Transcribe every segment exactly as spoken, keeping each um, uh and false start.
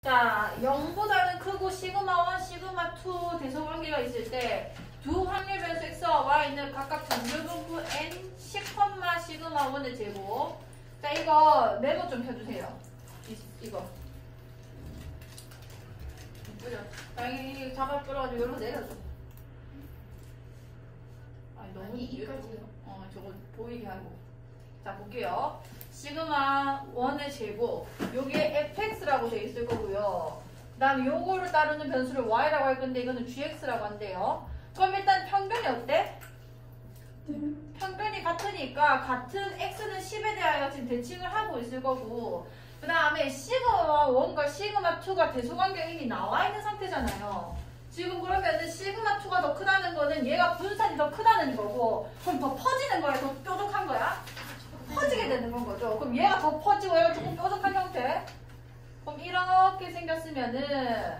자, 영보다는 크고 시그마 일, 시그마 이 대소관계가 있을 때 두 확률 변수 x와 y는 각각 정렬분포 n 십, 시그마 일의 제곱. 자, 이거 메모 좀 해주세요. 이, 이거. 그죠? 당연히 잡아 끌어가지고 여기로 내려줘. 아니, 너무 아니, 이까지요? 어, 저거 보이게 하고. 자, 볼게요. 시그마 일의 제곱. 요게 fx라고 돼 있을 거고요. 그 다음에 요거를 따르는 변수를 y라고 할 건데 이거는 gx라고 한대요. 그럼 일단 평균이 어때? 음. 평균이 같으니까 같은 x는 십에 대하여 지금 대칭을 하고 있을 거고, 그 다음에 시그마 일과 시그마 이가 대소관계가 이미 나와 있는 상태잖아요. 지금 그러면은 시그마 이가 더 크다는 거는 얘가 분산이 더 크다는 거고, 그럼 더 퍼지는 거야? 더 뾰족한 거야? 퍼지게 되는 건 거죠. 그럼 얘가 더 퍼지고 얘가 조금 뾰족한 형태? 그럼 이렇게 생겼으면은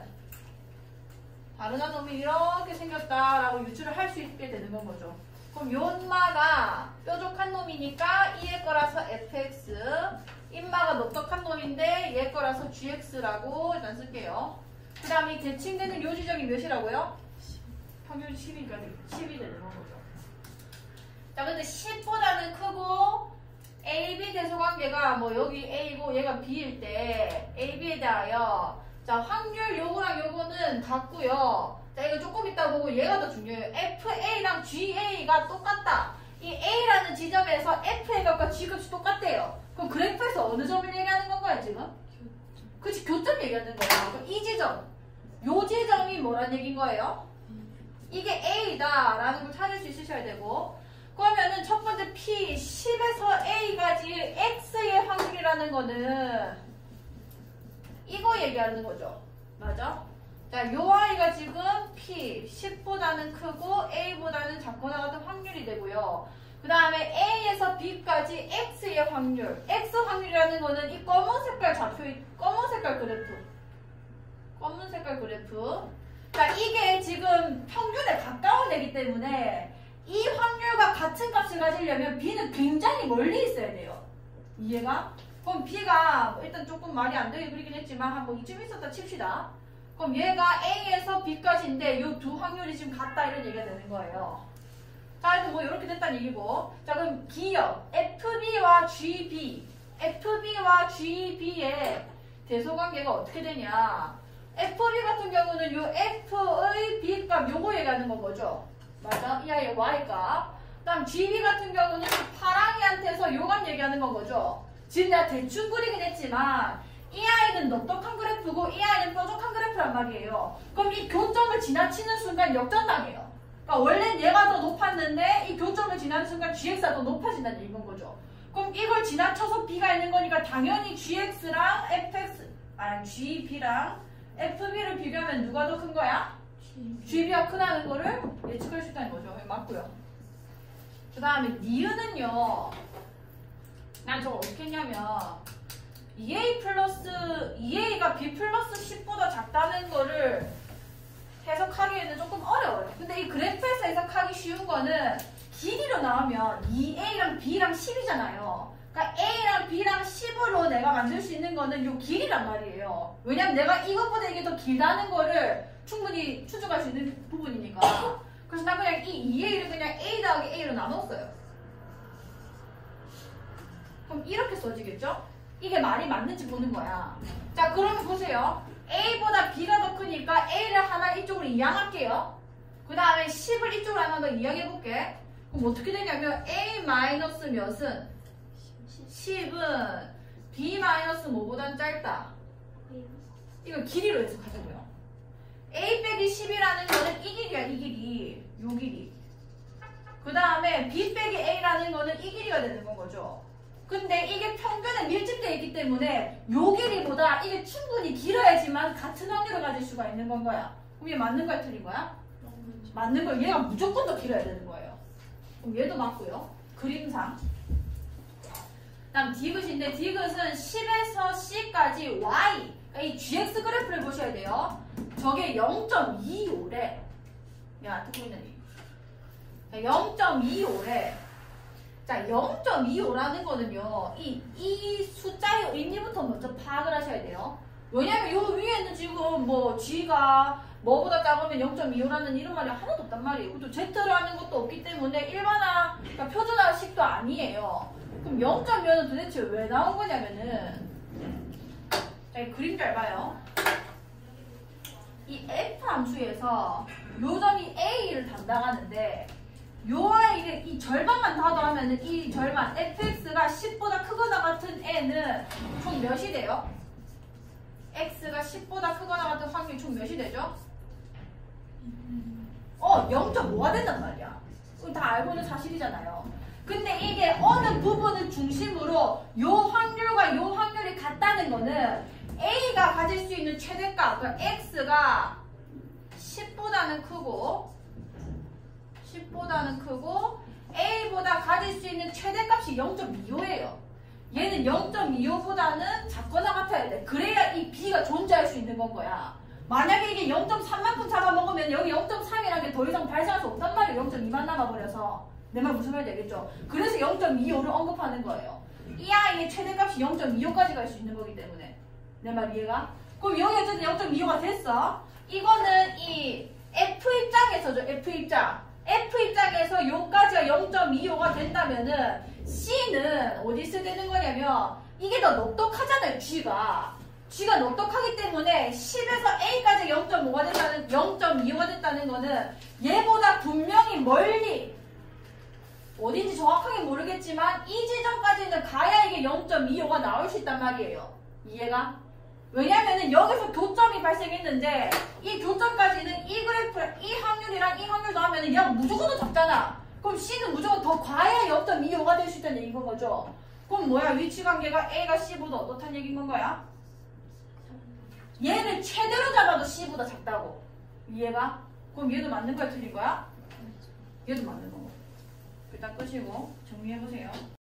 다른 한 놈이 이렇게 생겼다라고 유추를 할 수 있게 되는 건 거죠. 그럼 요 인마가 뾰족한 놈이니까 얘 거라서 fx, 인마가 넓적한 놈인데 얘 거라서 gx라고 일단 쓸게요. 그 다음에 이 대칭되는 요 지점이 몇이라고요? 평균 십이니까 십이 되는 건 거죠. 자, 근데 십보다는 크고 A, B 대소관계가 뭐 여기 A고 얘가 B일 때 A, B에 대하여 자, 확률 요거랑 요거는 같고요. 자, 이거 조금 이따 보고 얘가 더 중요해요. 에프에이랑 지에이가 똑같다. 이 A라는 지점에서 F의 값과 G 값이 똑같대요. 그럼 그래프에서 어느 점을 얘기하는 건가요, 지금? 그치, 교점 얘기하는 거예요. 그럼 이 지점, 요 지점이 뭐란 얘기인 거예요? 이게 A다 라는 걸 찾을 수 있으셔야 되고, 그러면은 첫 번째 P, 십에서 A까지 X의 확률이라는 거는 이거 얘기하는 거죠. 맞아? 자, 요 I가 지금 P, 십보다는 크고 A보다는 작거나 같은 확률이 되고요. 그 다음에 A에서 B까지 X의 확률. X 확률이라는 거는 이 검은 색깔 좌표, 검은 색깔 그래프. 검은 색깔 그래프. 자, 이게 지금 평균에 가까운 애기 때문에 이 확률과 같은 값을 가지려면 B는 굉장히 멀리 있어야 돼요. 이해가? 그럼 B가 일단 조금 말이 안 되게 그리긴 했지만 한번 이쯤 있었다 칩시다. 그럼 얘가 A에서 B까지인데 이 두 확률이 지금 같다 이런 얘기가 되는 거예요. 자, 그래서 뭐 이렇게 됐다는 얘기고. 자, 그럼 기역 에프비와 지비, 에프비와 지비의 대소관계가 어떻게 되냐? 에프비 같은 경우는 요 F의 B값 요거 얘기하는 건 거죠. 맞아? 이 아이의 Y값. 그 다음 지비 같은 경우는 파랑이한테서 요 값 얘기하는 건 거죠. 지금 내가 대충 그리긴 했지만 이 아이는 넓적한 그래프고 이 아이는 뾰족한 그래프란 말이에요. 그럼 이 교점을 지나치는 순간 역전당해요. 그러니까 원래 얘가 더 높았는데 이 교점을 지나는 순간 지엑스가 더 높아진다는 얘기인 거죠. 그럼 이걸 지나쳐서 B가 있는 거니까 당연히 지엑스랑 에프엑스, 아니 지비랑 에프비를 비교하면 누가 더 큰 거야? 지비가 크다는 거를 예측할 수 있다는 거죠. 맞고요. 그 다음에 니은은요. 난 저거 어떻게 했냐면 이 에이 플러스 이 에이가 B 플러스 십보다 작다는 거를 해석하기에는 조금 어려워요. 근데 이 그래프에서 해석하기 쉬운 거는 길이로 나오면 이 에이랑 B랑 십이잖아요. 그러니까 A랑 B랑 십으로 내가 만들 수 있는 거는 이 길이란 말이에요. 왜냐면 내가 이것보다 이게 더 길다는 거를 충분히 추측할 수 있는 부분이니까. 그래서 난 그냥 이 이 에이를 그냥 A 더하기 A로 나눴어요. 그럼 이렇게 써지겠죠? 이게 말이 맞는지 보는 거야. 자, 그러면 보세요. A보다 B가 더 크니까 A를 하나 이쪽으로 이항할게요. 그 다음에 십을 이쪽으로 하나 더 이항해볼게. 그럼 어떻게 되냐면 A 마이너스 몇은? 십은 B 마이너스 뭐보단 짧다. 이거 길이로 해석하자고요. A 빼기 십이라는 거는 이 길이야, 이 길이. 요 길이. 그 다음에 B 빼기 A라는 거는 이 길이가 되는 건 거죠. 근데 이게 평균에 밀집되어 있기 때문에 요 길이보다 이게 충분히 길어야지만 같은 확률을 가질 수가 있는 건 거야. 그럼 얘 맞는 거야, 틀린 거야? 맞는 거. 얘가 무조건 더 길어야 되는 거예요. 그럼 얘도 맞고요. 그림상. 다음 디귿인데 디귿은 십에서 C까지 Y. 그러니까 이 지엑스 그래프를 보셔야 돼요. 저게 영 점 이오래. 야, 듣고 있는 이. 영 점 이오래. 자, 영 점 이오라는 거는요, 이, 이 숫자의 의미부터 먼저 파악을 하셔야 돼요. 왜냐면 요 위에는 지금 뭐 G가 뭐보다 작으면 영 점 이오라는 이런 말이 하나도 없단 말이에요. 또 Z라는 것도 없기 때문에 일반화, 그러니까 표준화식도 아니에요. 그럼 영 점 이오는 도대체 왜 나온 거냐면은, 자, 이 그림 잘 봐요. 이 F 함수에서 요 점이 A를 담당하는데, 요 아이를 이 절반만 더하면은 이 절반 fx가 십보다 크거나 같은 애는 총 몇이 돼요? x가 십보다 크거나 같은 확률이 총 몇이 되죠? 어, 영 점 오가 된단 말이야. 그럼 다 알고 있는 사실이잖아요. 근데 이게 어느 부분을 중심으로 요 확률과 요 확률이 같다는 거는 a가 가질 수 있는 최대값, 그러니까 x가 십보다는 크고 십보다는 크고 a보다 가질 수 있는 최대값이 영 점 이오예요. 얘는 영 점 이오보다는 작거나 같아야 돼. 그래야 이 b가 존재할 수 있는 건 거야. 만약에 이게 영 점 삼만큼 잡아먹으면 여기 영 점 삼이라는 게 더 이상 발생할 수 없단 말이에요. 영 점 이만 남아버려서. 내 말 무슨 말인지 알겠죠? 그래서 영 점 이오를 언급하는 거예요. 이 아이의 최대값이 영 점 이오까지 갈 수 있는 거기 때문에. 내 말 이해가? 그럼 여기 어쨌든 영 점 이오가 됐어. 이거는 이 F 입장에서죠. F 입장. F 입장에서 요까지가 영 점 이오가 된다면은 C는 어디 있어야 되는 거냐면 이게 더 넉넉하잖아요. G가. G가 넉넉하기 때문에 십에서 A까지 영 점 오가 된다는, 영 점 이오가 됐다는 거는 얘보다 분명히 멀리 어딘지 정확하게 모르겠지만 이 지점까지는 가야 이게 영 점 이오가 나올 수 있단 말이에요. 이해가? 왜냐면은 여기서 교점이 발생했는데 이 교점까지는 이 그래프, 이 확률이랑 이 확률 더하면은 얘가 무조건 더 작잖아. 그럼 C는 무조건 더 과야 영 점 이오가 될 수 있다는 얘기인 거죠. 그럼 뭐야? 위치관계가 A가 C보다 어떻다는 얘기인 건 거야? 얘는 최대로 잡아도 C보다 작다고. 이해가? 그럼 얘도 맞는 거야? 틀린 거야? 얘도 맞는 거고. 일단 끄시고 정리해보세요.